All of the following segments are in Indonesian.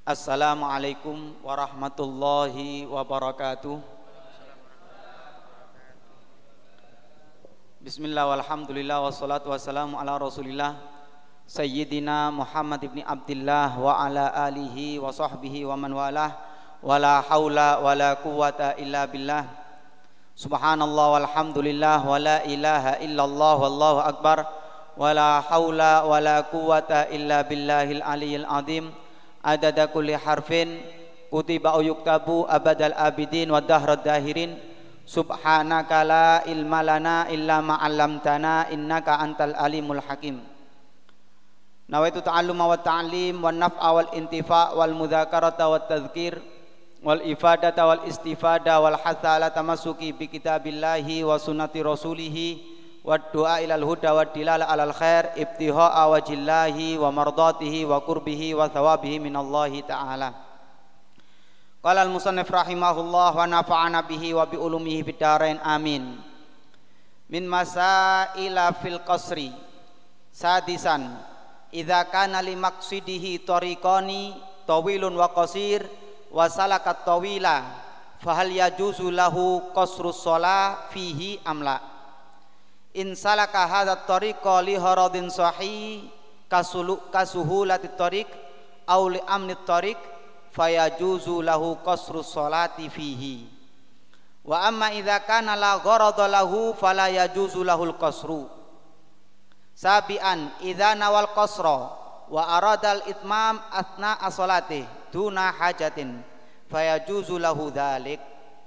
Assalamualaikum warahmatullahi wabarakatuh. Bismillah walhamdulillah wassalatu wassalamu ala rasulillah Sayyidina Muhammad ibn Abdillah wa ala alihi wa sahbihi wa man walah. Wala hawla wala quwwata illa billah. Subhanallah walhamdulillah wa la ilaha illallah wallahu akbar. Wala hawla wala quwwata illa billahil aliyyil azim. Adada kulli harfin kutiba au yuktabu abadal abidin wa dahrad dahirin. Subhanaka la ilma lana illa ma 'allamtana innaka antal alimul hakim. Nawaitu ta'alluma wa ta'lim wa naf'a wal intifa' wal mudzakarata wat tadhkir wal ifadata wal istifada wal hatha ala tamassuki bi kitabillahi wa sunnati rasulih wa du'a ilal huda wa dilala alal khair ibtiha'a wajillahi wa mardatihi wa qurbihi wa thawabihi minallahi ta'ala. Qala al-musannif rahimahullah wa nafa'ana bihi wa bi ulumihi fid dharain amin. Min masaila fil qasri sadisan idza kana li maqsidihi tariqani tawilun wa qasir wa salakat tawila fahal yajuzu lahu qasrus shalah fihi amla. In salaka hadha tariqa li haradin sahih kasuhulatit tariq aw li amnit tariq fayajuzu lahu qasrus salati fihi. Wa amma idza kana la gharada lahu fala yajuzu lahul qasru. Sabian idza nawal qasra wa arada al itmam athna as-salati duna hajatin fayajuzu lahu dzalik.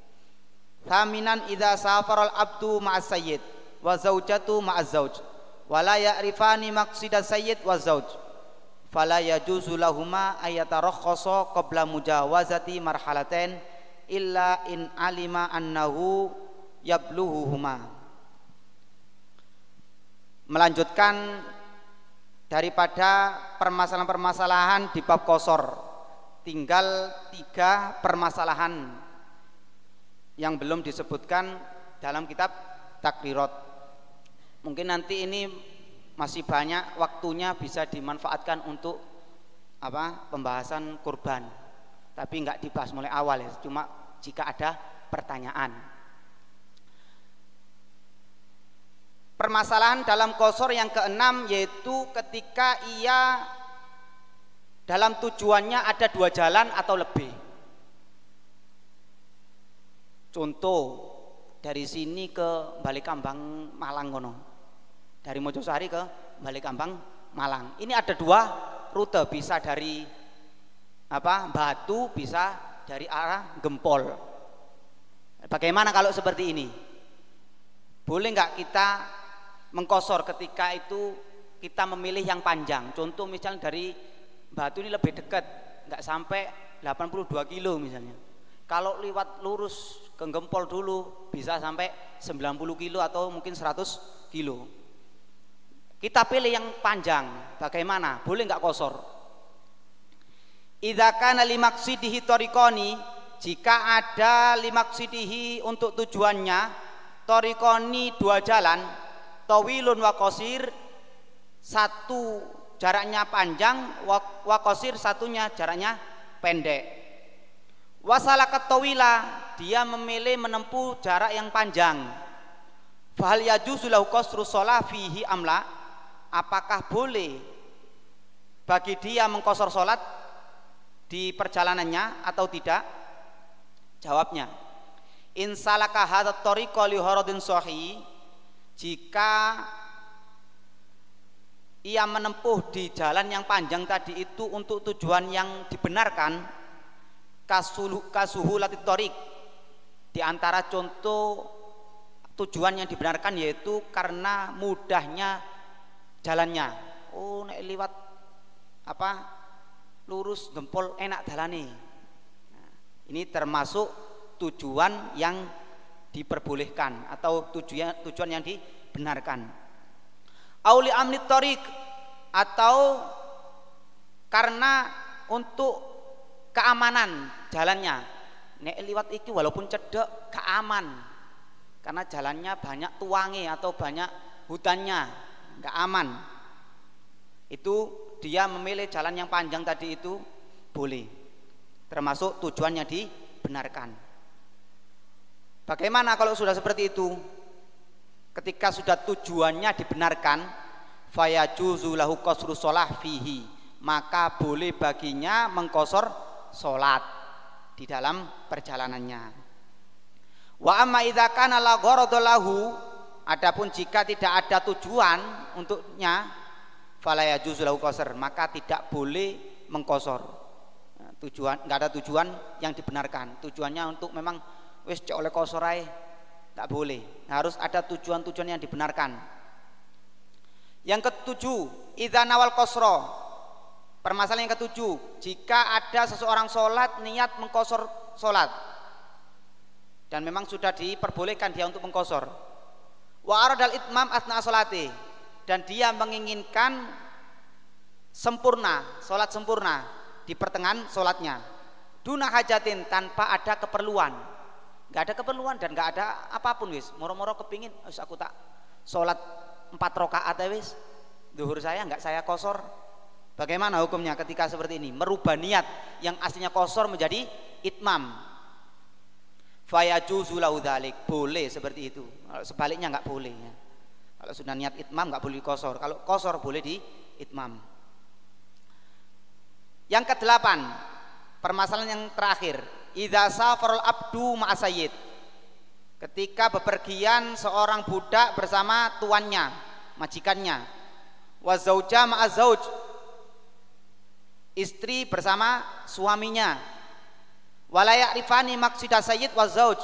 Thaminan idza safara al abdu ma'as sayyid wa zaujatu ma'az zauj wa la ya'rifani maqsida sayyid wa zauj fala yajuzu lahuma ayatarakhasa qabla mujawazati marhalatain illa in alima annahu yabluhuhuma. Melanjutkan daripada permasalahan-permasalahan di bab qasar, tinggal 3 permasalahan yang belum disebutkan dalam kitab takrirat. Mungkin nanti ini masih banyak waktunya bisa dimanfaatkan untuk pembahasan kurban, tapi enggak dibahas mulai awal ya, cuma jika ada pertanyaan. Permasalahan dalam qasar yang keenam yaitu ketika ia dalam tujuannya ada 2 jalan atau lebih. Contoh dari sini ke Balikambang Malang kono, dari Mojosari ke Balikambang Malang. Ini ada 2 rute, bisa dari Batu, bisa dari arah Gempol. Bagaimana kalau seperti ini? Boleh nggak kita mengqasar ketika itu kita memilih yang panjang? Contoh misalnya dari Batu ini lebih dekat, nggak sampai 82 kilo misalnya. Kalau lewat lurus ke Gempol dulu bisa sampai 90 kilo atau mungkin 100 kilo. Kita pilih yang panjang. Bagaimana? Boleh nggak qasar? Idza kana li maqsidihi tariqani, jika ada li maqsidihi untuk tujuannya tariqani 2 jalan, tawilun wa qasir, 1 jaraknya panjang, wa qasir satunya jaraknya pendek. Wasalakat tawila, dia memilih menempuh jarak yang panjang. Fahal yajuzu lahu qasrus shalah fihi amla, apakah boleh bagi dia mengqasar salat di perjalanannya atau tidak? Jawabnya, in salaka hadza tariqa li haradin sahih, jika ia menempuh di jalan yang panjang tadi itu untuk tujuan yang dibenarkan, kasuhulatit tariq, di antara contoh tujuan yang dibenarkan yaitu karena mudahnya jalannya. Oh, nek liwat lurus Gempol enak dalane. Nah, ini termasuk tujuan yang diperbolehkan atau tujuan yang dibenarkan. Auli amnit tariq, atau karena untuk keamanan jalannya. Nek liwat iki walaupun cedek gak aman, karena jalannya banyak tuange atau banyak hutannya, gak aman. Itu dia memilih jalan yang panjang tadi itu boleh. termasuk tujuannya dibenarkan. Bagaimana kalau sudah seperti itu? Ketika sudah tujuannya dibenarkan, fayajuzu lahu qasru shalah fihi, maka boleh baginya mengqasar salat di dalam perjalanannya. Wa amma idza kana la gharada lahu, adapun jika tidak ada tujuan untuknya, fala yajuzu lahu qasr, maka tidak boleh mengqasar. Tujuan, enggak ada tujuan yang dibenarkan. Tujuannya untuk memang wis cek oleh qasar ae, enggak boleh. Harus ada tujuan-tujuan yang dibenarkan. Yang ketujuh, idza nawal qasra. Permasalahan yang ketujuh, jika ada seseorang sholat niat mengqasar sholat dan memang sudah diperbolehkan dia untuk mengqasar. Wa aradal itmam asna sholati, dan dia menginginkan sempurna, sholat sempurna di pertengahan sholatnya. Duna hajatin, tanpa ada keperluan. Nggak ada keperluan dan nggak ada apapun wis. Moro-moro kepingin, wis aku tak sholat 4 rakaat wis. Zuhur saya nggak saya qasar. Bagaimana hukumnya ketika seperti ini? Merubah niat yang aslinya qasar menjadi itmam. Fayajuzu lahu dzalik, boleh seperti itu. Kalau sebaliknya nggak boleh ya. Kalau sudah niat itmam nggak boleh qasar. Kalau qasar boleh di itmam. Yang ke-8, permasalahan yang terakhir, idza safarul abdu ma'a sayyid. Ketika bepergian seorang budak bersama tuannya, majikannya. Wa zauja ma'a zauj, istri bersama suaminya. Wala ya'rifani maqsida sayyid wa zauj.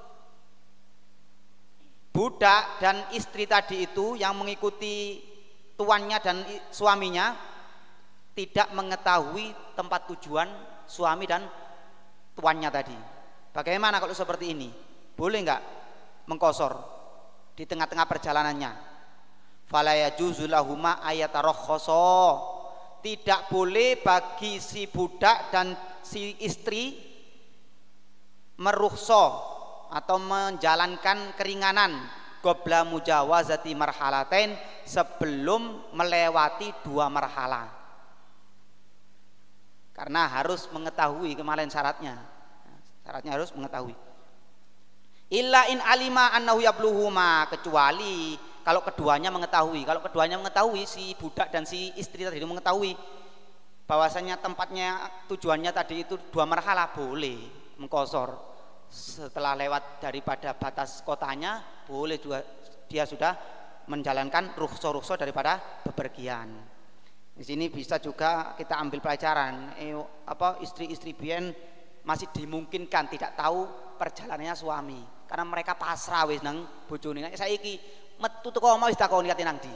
Budak dan istri tadi itu yang mengikuti tuannya dan suaminya tidak mengetahui tempat tujuan suami dan tuannya tadi. Bagaimana kalau seperti ini? Boleh enggak mengqasar di tengah-tengah perjalanannya? Fala yajuzu lahuma ayatarakhasa. Tidak boleh bagi si budak dan si istri merukhsah atau menjalankan keringanan qabla mujawazati marhalatain, sebelum melewati 2 marhalah. Karena harus mengetahui kemarin syaratnya. Syaratnya harus mengetahui. Illa in alima annahu yabluhuma, kecuali kalau keduanya mengetahui. Kalau keduanya mengetahui, si budak dan si istri tadi mengetahui bahwasanya tempatnya tujuannya tadi itu 2 marhalah, boleh mengqasar. Setelah lewat daripada batas kotanya, boleh juga dia sudah menjalankan rukhsah daripada bepergian. Di sini bisa juga kita ambil pelajaran, istri-istri biyen masih dimungkinkan tidak tahu perjalanannya suami, karena mereka pasrah wis nang bojone. Nek saiki metu teko omah wis takoni kate nang ndi.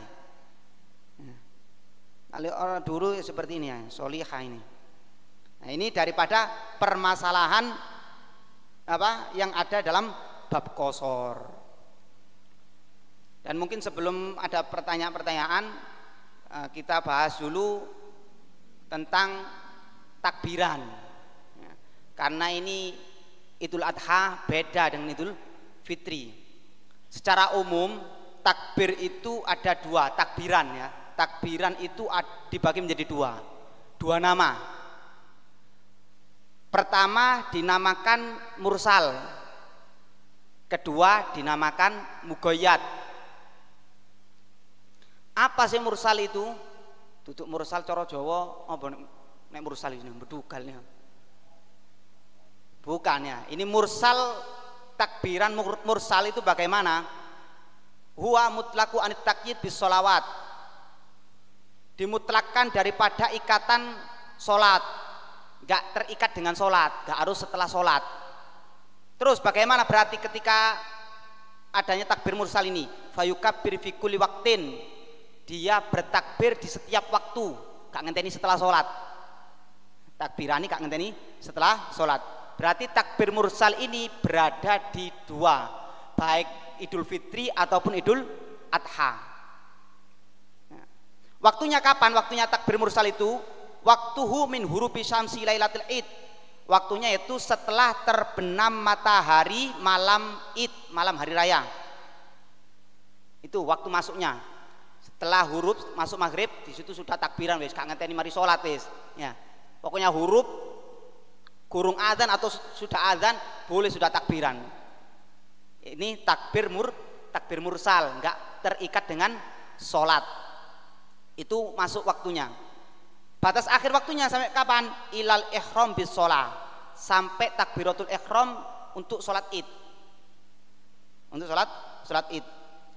Kalau orang dulu seperti ini ya, solihah ini. Nah, ini daripada permasalahan yang ada dalam bab qasar. Dan mungkin sebelum ada pertanyaan-pertanyaan, kita bahas dulu tentang takbiran. Karena ini Idul Adha beda dengan Idul Fitri. Secara umum takbir itu ada 2 takbiran ya. Takbiran itu dibagi menjadi 2 nama. Pertama dinamakan mursal, kedua dinamakan mugoyat. Apa sih mursal itu? Duduk mursal cara Jawa apa nek mursal ini bedugalnya. Bukan ya. Ini mursal, takbiran mursal itu bagaimana? Huwa mutlaku anit taqyid bis sholawat. Dimutlakkan daripada ikatan sholat, nggak terikat dengan sholat, nggak harus setelah sholat. Terus bagaimana berarti ketika adanya takbir mursal ini? Fayukabbir fi kulli waqtin, dia bertakbir di setiap waktu, nggak ngenteni setelah sholat. Takbirani nggak ngenteni setelah sholat. Berarti takbir mursal ini berada di 2, baik Idul Fitri ataupun Idul Adha. Waktunya kapan? Waktunya takbir mursal itu waktuhu min hurufi syamsi lailatul id. Waktunya itu setelah terbenam matahari malam id, malam hari raya. Itu waktu masuknya. Setelah huruf masuk maghrib, di situ sudah takbiran wis, gak ngenteni mari salat wis. Ya. Pokoknya huruf Kurung adzan atau sudah adzan boleh sudah takbiran. Ini takbir mursal, enggak terikat dengan sholat. Itu masuk waktunya. Batas akhir waktunya sampai kapan? Ilal ihram bis sholat, sampai takbiratul ihram untuk sholat id. Untuk sholat id.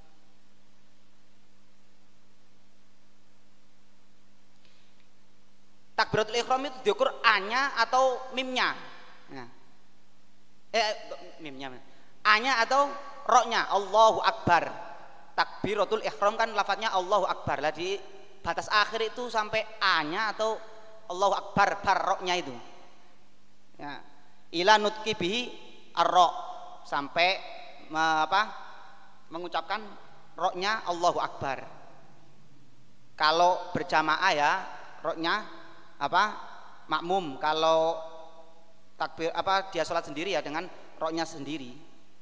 Takbiratul ihram itu diukur a-nya atau mimnya. Nah. Mimnya. A-nya atau ro-nya. Allahu Akbar. Takbiratul ihram kan lafadznya Allahu Akbar. Lah di batas akhir itu sampai a-nya atau Allahu Akbar ro-nya itu. Ya. Ila nutqi bihi ar-ro, sampai mengucapkan ro-nya Allahu Akbar. Kalau berjamaah ya ro-nya makmum. Kalau takbir dia sholat sendiri ya dengan roknya sendiri.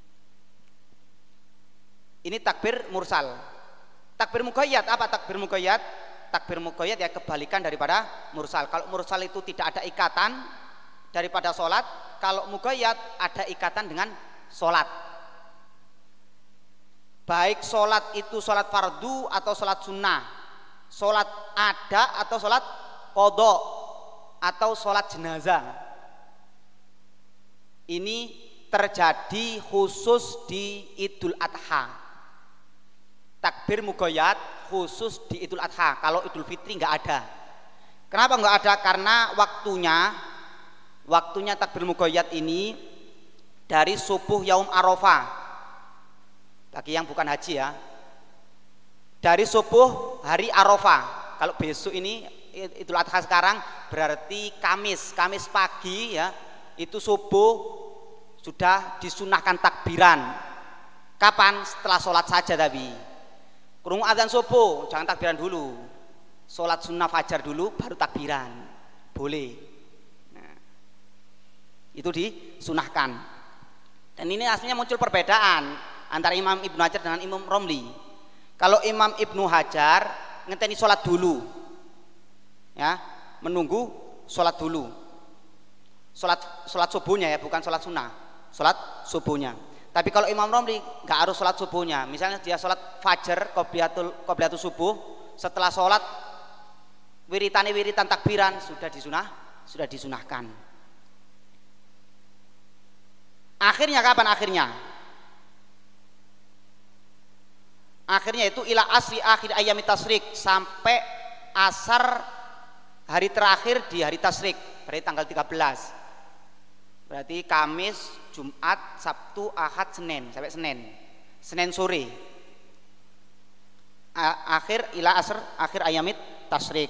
Ini takbir mursal. Takbir muqayyad apa? Takbir muqayyad ya kebalikan daripada mursal. Kalau mursal itu tidak ada ikatan daripada sholat, kalau muqayyad ada ikatan dengan sholat. Baik sholat itu sholat fardu atau sholat sunnah, sholat ada atau sholat qadha atau sholat jenazah. Ini terjadi khusus di Idul Adha. Takbir muqayyad khusus di Idul Adha. Kalau Idul Fitri nggak ada. Kenapa nggak ada? Karena waktunya takbir muqayyad ini dari subuh yaum Arafah. Bagi yang bukan haji ya, dari subuh hari Arafah. Kalau besok ini Idul Adha sekarang berarti Kamis pagi ya, itu subuh sudah disunahkan takbiran. Kapan? Setelah sholat saja tapi. Kurung adzan subuh jangan takbiran dulu, sholat sunnah fajar dulu baru takbiran, boleh. Nah, itu disunahkan. Dan ini aslinya muncul perbedaan antara Imam Ibnu Hajar dengan Imam Romli. Kalau Imam Ibnu Hajar ngenteni sholat dulu, ya, menunggu sholat dulu, sholat subuhnya ya, bukan sholat sunnah, sholat subuhnya. Tapi kalau Imam Romli nggak harus sholat subuhnya. Misalnya dia sholat fajar qobliyatul subuh, setelah sholat wiritan takbiran sudah disunahkan. Akhirnya kapan akhirnya? Akhirnya itu ila asri akhir ayami tasrik, sampai asar hari terakhir di hari tasrik, berarti tanggal 13. Berarti Kamis, Jumat, Sabtu, Ahad, Senin, sampai Senin sore. Akhir ila asr akhir ayamit tasrik.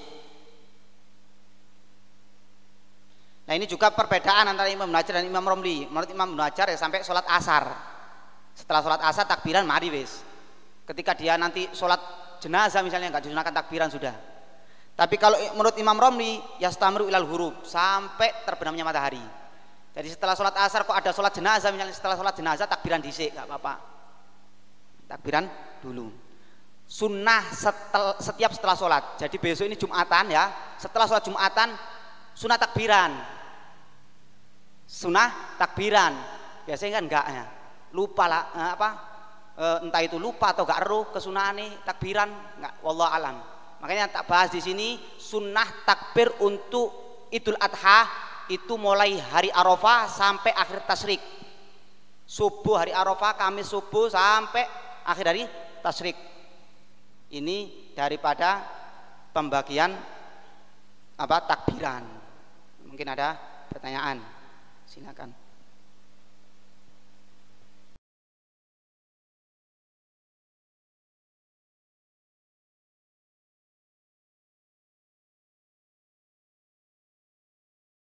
Nah, ini juga perbedaan antara Imam Ibnu Hajar dan Imam Romli. Menurut Imam Ibnu Hajar ya sampai sholat asar. Setelah sholat asar takbiran mari wis. Ketika dia nanti sholat jenazah misalnya nggak disunahkan takbiran sudah. Tapi kalau menurut Imam Romli yastamiru ilal hurub, sampai terbenamnya matahari. Jadi setelah sholat asar kok ada sholat jenazah misalnya, setelah sholat jenazah takbiran dhisik nggak apa-apa. Takbiran dulu. Sunnah setiap setelah sholat. Jadi besok ini Jumatan ya. Setelah sholat Jumatan sunnah takbiran. Sunnah takbiran. Biasanya kan enggak ya. Lupa lah entah itu lupa atau enggak eruh kesunahane takbiran enggak, wallahu alam. Makanya tak bahas di sini sunnah takbir untuk Idul Adha itu mulai hari Arafah sampai akhir tasrik. Subuh hari Arafah, Kamis subuh sampai akhir hari tasrik. Ini daripada pembagian takbiran. Mungkin ada pertanyaan, silakan.